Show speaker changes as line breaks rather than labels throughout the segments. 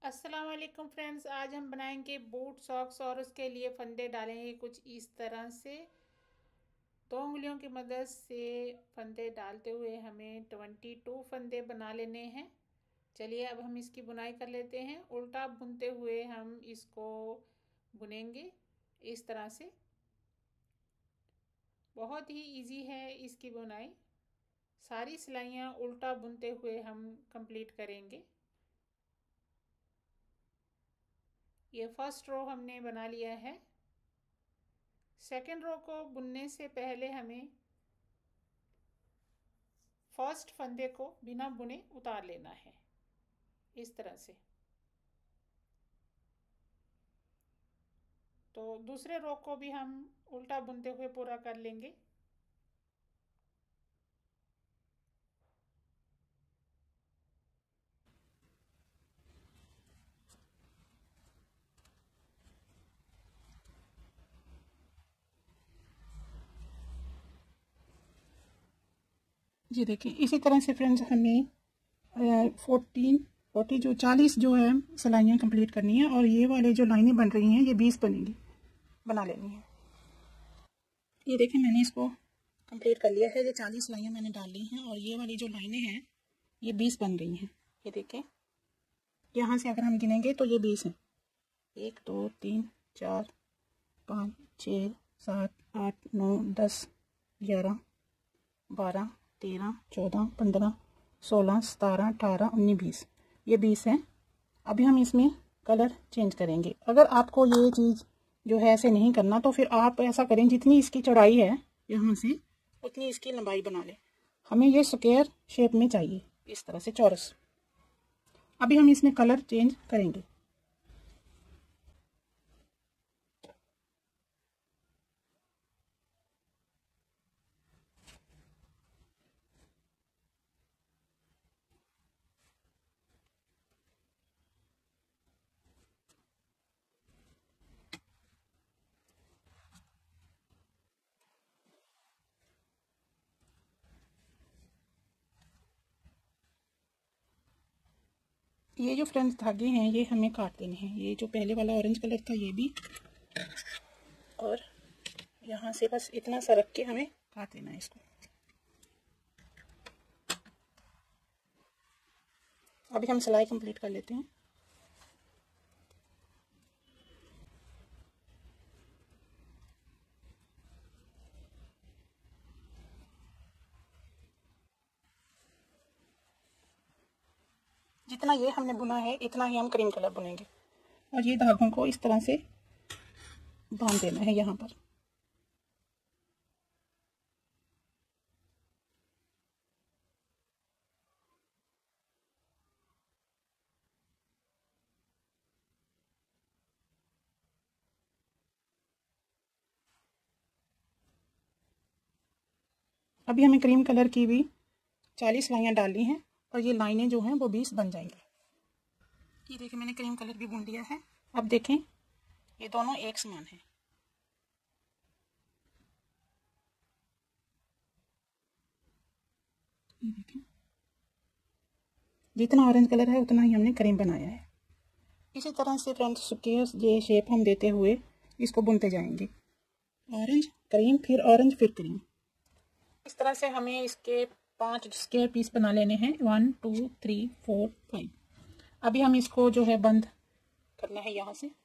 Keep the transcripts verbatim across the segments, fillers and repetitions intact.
अस्सलाम वालेकुम फ्रेंड्स, आज हम बनाएंगे बूट सॉक्स और उसके लिए फंदे डालेंगे कुछ इस तरह से। दो उंगलियों की मदद से फंदे डालते हुए हमें ट्वेंटी टू फंदे बना लेने हैं। चलिए अब हम इसकी बुनाई कर लेते हैं। उल्टा बुनते हुए हम इसको बुनेंगे इस तरह से। बहुत ही इजी है इसकी बुनाई। सारी सिलाइयाँ उल्टा बुनते हुए हम कंप्लीट करेंगे। ये फर्स्ट रो हमने बना लिया है। सेकेंड रो को बुनने से पहले हमें फर्स्ट फंदे को बिना बुने उतार लेना है इस तरह से। तो दूसरे रो को भी हम उल्टा बुनते हुए पूरा कर लेंगे। जी देखिए, इसी तरह से फ्रेंड्स हमें फोर्टीन फोर्टी जो चालीस जो है सिलाइयाँ कंप्लीट करनी है। और ये वाले जो लाइनें बन रही हैं ये बीस बनेंगी, बना लेनी है। ये देखिए, मैंने इसको कंप्लीट कर लिया है। ये चालीस लाइनें मैंने डाल ली हैं और ये वाली जो लाइनें हैं ये बीस बन गई हैं। ये देखें, यहाँ से अगर हम गिनेंगे तो ये बीस हैं। एक दो तीन चार पाँच छः सात आठ नौ दस ग्यारह बारह तेरह चौदह पंद्रह सोलह सतारह अठारह उन्नीस बीस, ये बीस है। अभी हम इसमें कलर चेंज करेंगे। अगर आपको ये चीज़ जो है ऐसे नहीं करना तो फिर आप ऐसा करें, जितनी इसकी चौड़ाई है यहाँ से उतनी इसकी लंबाई बना लें। हमें ये स्क्वायर शेप में चाहिए, इस तरह से चौरस। अभी हम इसमें कलर चेंज करेंगे। ये जो फ्रेंड्स धागे हैं ये हमें काट देने हैं। ये जो पहले वाला ऑरेंज कलर था ये भी, और यहाँ से बस इतना सा रख के हमें काट देना है इसको। अभी हम सिलाई कंप्लीट कर लेते हैं। जितना ये हमने बुना है इतना ही हम क्रीम कलर बुनेंगे। और ये धागों को इस तरह से बांध देना है यहाँ पर। अभी हमें क्रीम कलर की भी चालीस लाइनें डालनी हैं और ये लाइनें जो हैं वो बीस बन जाएंगी। ये देखिए, मैंने क्रीम कलर भी बुन लिया है। अब देखें, ये दोनों एक समान हैं। ये देखें, जितना ऑरेंज कलर है उतना ही हमने क्रीम बनाया है। इसी तरह से फ्रेंड्स स्क्वायर ये शेप हम देते हुए इसको बुनते जाएंगे। ऑरेंज क्रीम, फिर ऑरेंज, फिर क्रीम। इस तरह से हमें इसके पांच स्क्वायर पीस बना लेने हैं। One two three four five. अभी हम इसको जो है बंद करना है यहाँ से।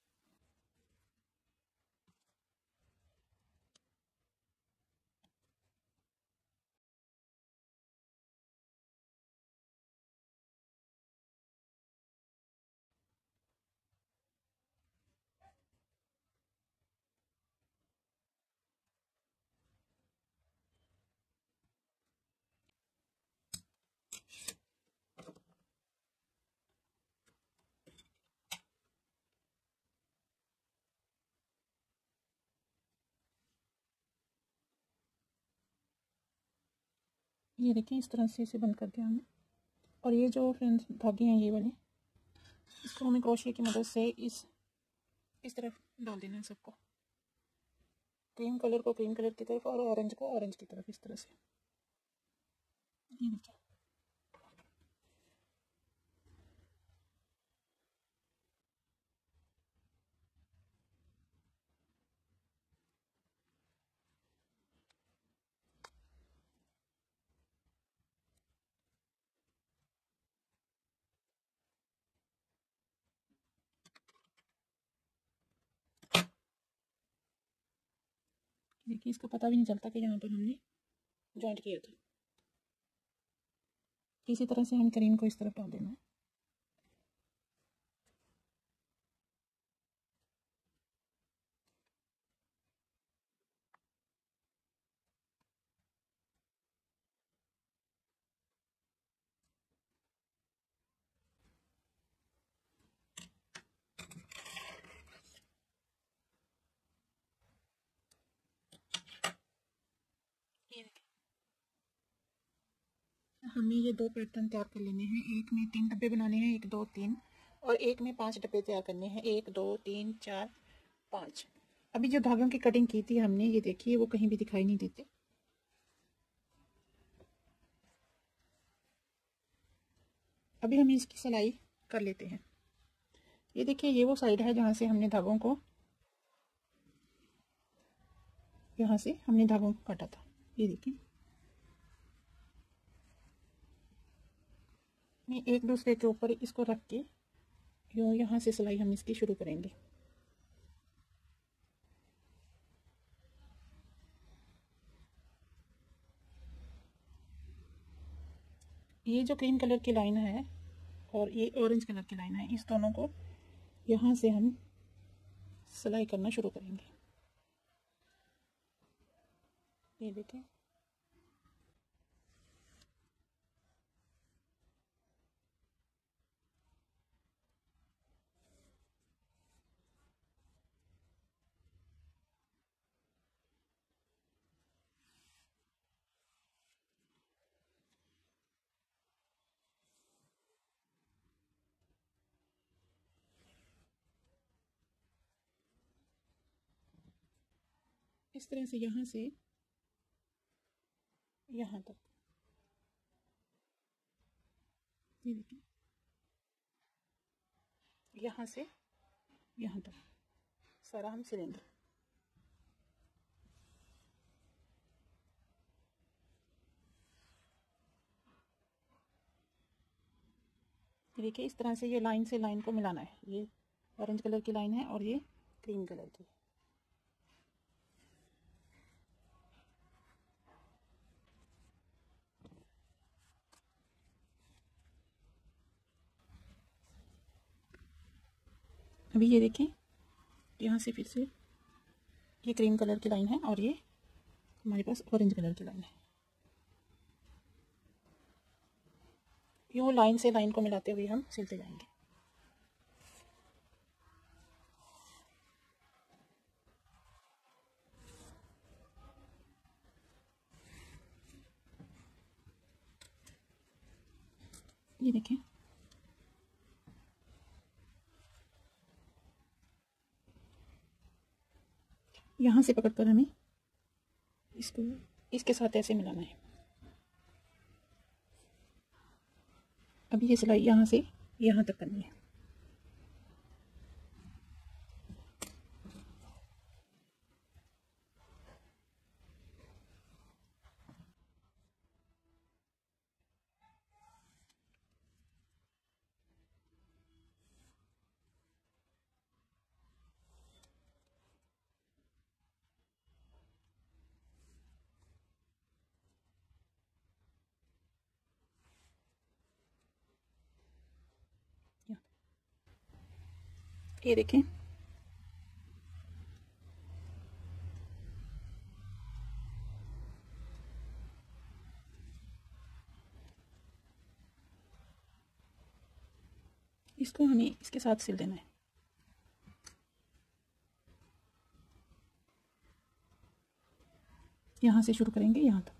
ये देखिए, इस तरह से इसे बंद कर दिया हमने। और ये जो फ्रेंड्स धागे हैं ये वाले, इसको हमें क्रोशिया की मदद से इस इस तरफ डाल देना है सबको। क्रीम कलर को क्रीम कलर की तरफ और ऑरेंज को ऑरेंज की तरफ, इस तरह से। ये देखिए, देखिए इसको पता भी नहीं चलता कि यहाँ पर हमने जॉइंट किया था। इसी तरह से हम क्रीम को इस तरफ डाल देना है। हमें ये दो पैटर्न तैयार कर लेने हैं। एक में तीन डब्बे बनाने हैं, एक दो तीन, और एक में पांच डब्बे तैयार करने हैं, एक दो तीन चार पाँच। अभी जो धागों की कटिंग की थी हमने, ये देखिए वो कहीं भी दिखाई नहीं देते। अभी हम इसकी सिलाई कर लेते हैं। ये देखिए ये वो साइड है जहाँ से हमने धागों को, यहाँ से हमने धागों को काटा था। ये देखिए मैं एक दूसरे के ऊपर इसको रख के यूँ यहाँ से सिलाई हम इसकी शुरू करेंगे। ये जो क्रीम कलर की लाइन है और ये ऑरेंज कलर की लाइन है, इस दोनों को यहाँ से हम सिलाई करना शुरू करेंगे। ये देखें इस तरह से यहाँ से यहाँ तक। ये देखिए यहाँ से यहाँ तक सारा हम सिलेंगे। देखिए इस तरह से ये लाइन से लाइन को मिलाना है। ये ऑरेंज कलर की लाइन है और ये क्रीम कलर की। अभी ये देखें यहाँ से फिर से ये क्रीम कलर की लाइन है और ये हमारे पास ऑरेंज कलर की लाइन है। यूँ लाइन से लाइन को मिलाते हुए हम सिलते जाएंगे। ये देखें यहाँ से पकड़कर हमें इसको इसके साथ ऐसे मिलाना है। अभी ये सिलाई यहाँ से यहाँ तक करनी है। ये देखें इसको हमें इसके साथ सिल देना है। यहाँ से शुरू करेंगे यहाँ तक।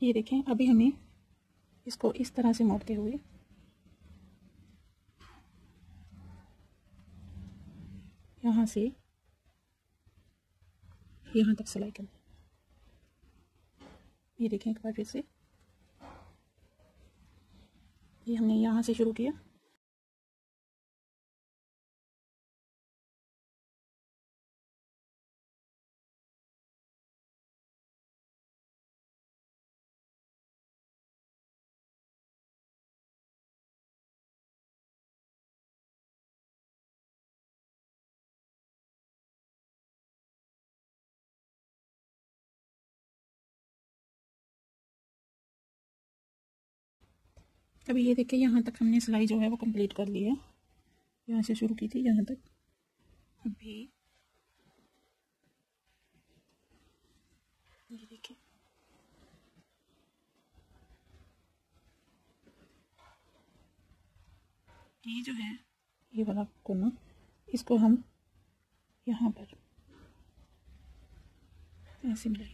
ये देखें, अभी हमें इसको इस तरह से मोड़ते हुए यहाँ से यहाँ तक सिलाई करनी। ये देखें एक बार फिर से, ये हमने यहाँ से शुरू किया, अभी ये देखिए यहाँ तक हमने सिलाई जो है वो कंप्लीट कर ली है। यहाँ से शुरू की थी यहाँ तक। अभी ये देखिए, ये जो है ये वाला कोना, इसको हम यहाँ पर ऐसे मिलाएंगे।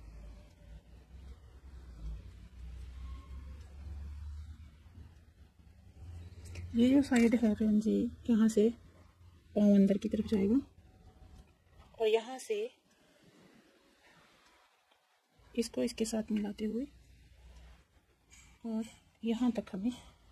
ये जो साइड है फ्रेंड्स, जी यहाँ से पाँव अंदर की तरफ जाएगा और यहाँ से इसको इसके साथ मिलाते हुए और यहाँ तक हमें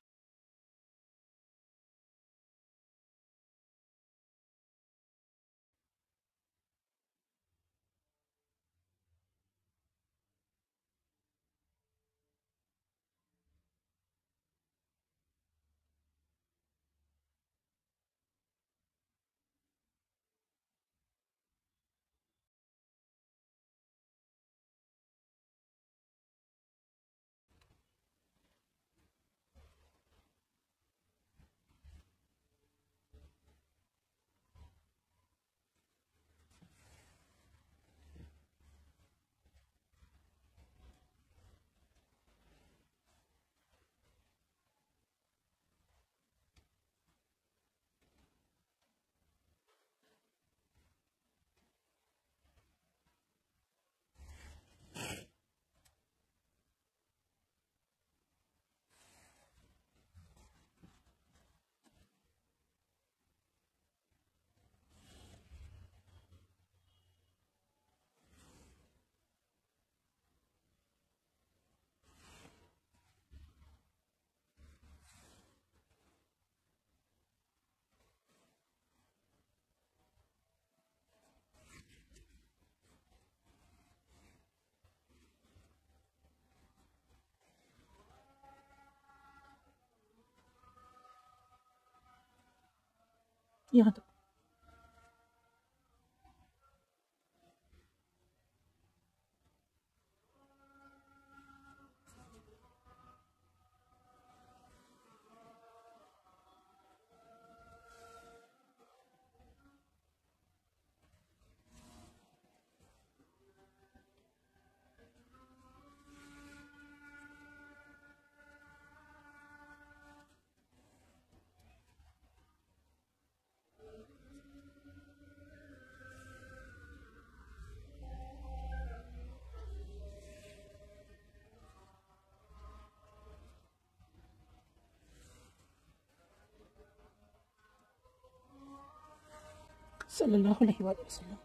यहाँ तक। सल्लल्लाहु अलैहि वसल्लम।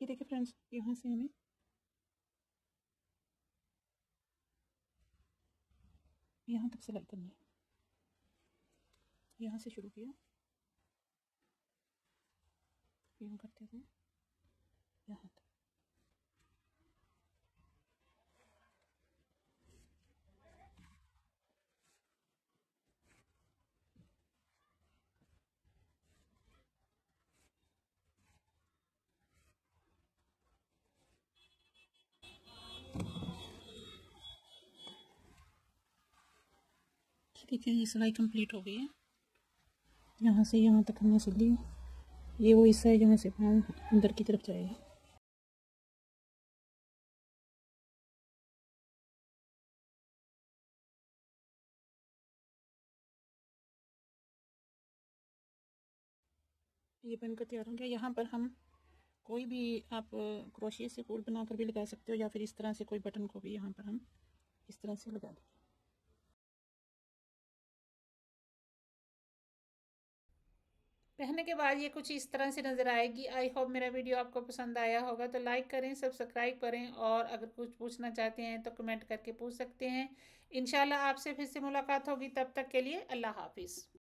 ये देखिए फ्रेंड्स, यहाँ से हमें यहाँ तक सिलाई करनी है। यहाँ से शुरू किया, यूँ करते हुए यहाँ तक। ठीक है, ये सिलाई कंप्लीट हो गई है। यहाँ से यहाँ तक हमने सिल ली। ये वो हिस्सा है जहाँ से पाँव अंदर की तरफ जाएगा। ये बनकर तैयार हो गया। यहाँ पर हम कोई भी आप क्रोशिया से फूल बनाकर भी लगा सकते हो, या फिर इस तरह से कोई बटन को भी यहाँ पर हम इस तरह से लगा देंगे। पहनने के बाद ये कुछ इस तरह से नज़र आएगी। आई होप मेरा वीडियो आपको पसंद आया होगा, तो लाइक करें, सब्सक्राइब करें, और अगर कुछ पूछना चाहते हैं तो कमेंट करके पूछ सकते हैं। इंशाल्लाह आपसे फिर से मुलाकात होगी। तब तक के लिए अल्लाह हाफिज़।